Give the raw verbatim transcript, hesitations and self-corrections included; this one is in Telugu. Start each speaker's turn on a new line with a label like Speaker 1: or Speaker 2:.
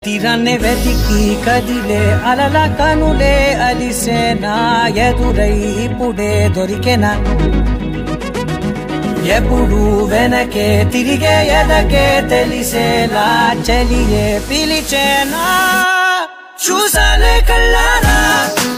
Speaker 1: తీరాన్నే వెతికి కదిలే అలల కనులే అలిసేనా ఎదురై ఇప్పుడే దొరికెనా ఎప్పుడు వెనకే తిరిగే ఎదకే తెలిసేలా చలియే పిలిచేనా చూసాలే కళ్ళారా